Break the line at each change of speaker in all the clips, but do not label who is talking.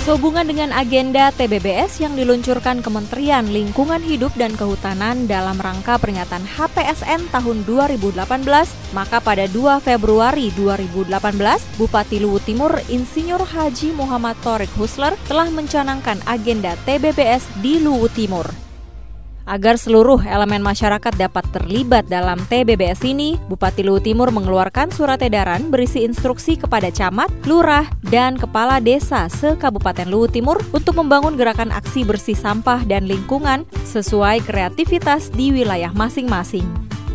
Sehubungan dengan agenda TBBS yang diluncurkan Kementerian Lingkungan Hidup dan Kehutanan dalam rangka peringatan HPSN tahun 2018, maka pada 2 Februari 2018, Bupati Luwu Timur Insinyur Haji Muhammad Thorik Husler telah mencanangkan agenda TBBS di Luwu Timur. Agar seluruh elemen masyarakat dapat terlibat dalam TBBS ini, Bupati Luwu Timur mengeluarkan surat edaran berisi instruksi kepada camat, lurah, dan kepala desa se-Kabupaten Luwu Timur untuk membangun gerakan aksi bersih sampah dan lingkungan sesuai kreativitas di wilayah masing-masing.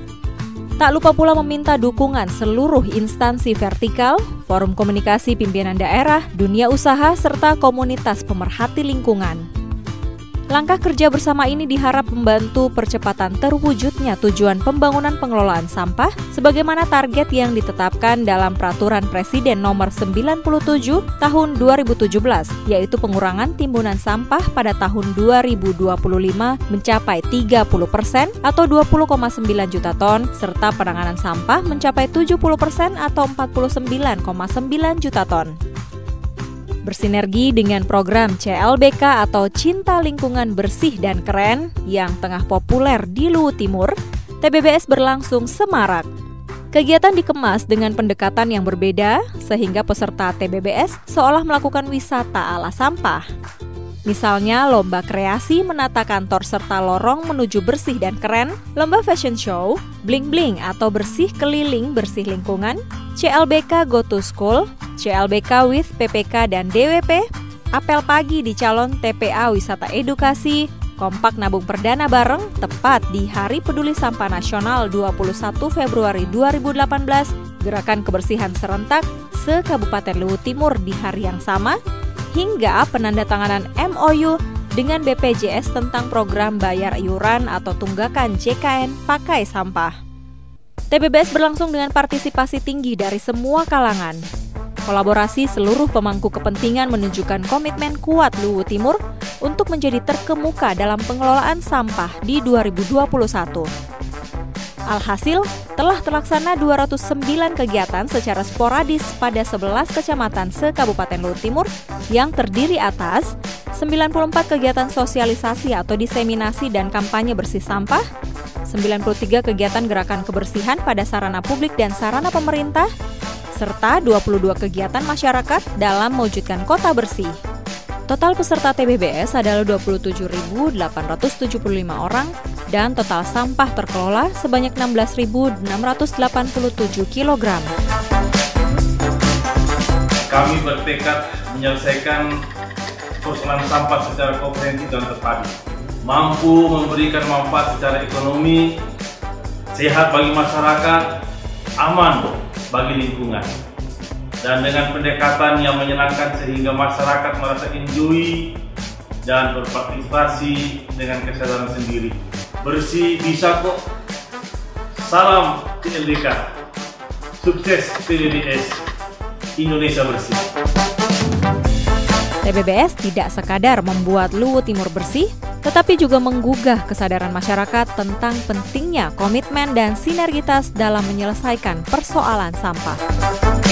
Tak lupa pula meminta dukungan seluruh instansi vertikal, forum komunikasi pimpinan daerah, dunia usaha, serta komunitas pemerhati lingkungan. Langkah kerja bersama ini diharap membantu percepatan terwujudnya tujuan pembangunan pengelolaan sampah sebagaimana target yang ditetapkan dalam Peraturan Presiden Nomor 97 Tahun 2017, yaitu pengurangan timbunan sampah pada tahun 2025 mencapai 30% atau 20,9 juta ton, serta penanganan sampah mencapai 70% atau 49,9 juta ton. Bersinergi dengan program CLBK atau Cinta Lingkungan Bersih dan Keren yang tengah populer di Luwu Timur, TBBS berlangsung semarak. Kegiatan dikemas dengan pendekatan yang berbeda sehingga peserta TBBS seolah melakukan wisata ala sampah. Misalnya lomba kreasi menata kantor serta lorong menuju bersih dan keren, lomba fashion show, bling-bling atau bersih keliling bersih lingkungan, CLBK Go to School, CLBK with PPK dan DWP, apel pagi di calon TPA wisata edukasi, kompak nabung perdana bareng tepat di Hari Peduli Sampah Nasional 21 Februari 2018, gerakan kebersihan serentak se-Kabupaten Luwu Timur di hari yang sama, hingga penandatanganan MOU dengan BPJS tentang program bayar iuran atau tunggakan JKN pakai sampah. TBBS berlangsung dengan partisipasi tinggi dari semua kalangan. Kolaborasi seluruh pemangku kepentingan menunjukkan komitmen kuat Luwu Timur untuk menjadi terkemuka dalam pengelolaan sampah di 2021. Alhasil, telah terlaksana 209 kegiatan secara sporadis pada 11 kecamatan se-Kabupaten Luwu Timur yang terdiri atas 94 kegiatan sosialisasi atau diseminasi dan kampanye bersih sampah, 93 kegiatan gerakan kebersihan pada sarana publik dan sarana pemerintah, serta 22 kegiatan masyarakat dalam mewujudkan kota bersih. Total peserta TBBS adalah 27.875 orang dan total sampah terkelola sebanyak 16.687 kg.
Kami bertekad menyelesaikan persoalan sampah secara komprehensif dan terpadu, mampu memberikan manfaat secara ekonomi, sehat bagi masyarakat, aman bagi lingkungan, dan dengan pendekatan yang menyenangkan sehingga masyarakat merasa enjoy dan berpartisipasi dengan kesadaran sendiri. Bersih bisa kok. Salam CLBK. Sukses TBBS. Indonesia bersih.
TBBS tidak sekadar membuat Luwu Timur bersih, tetapi juga menggugah kesadaran masyarakat tentang pentingnya komitmen dan sinergitas dalam menyelesaikan persoalan sampah.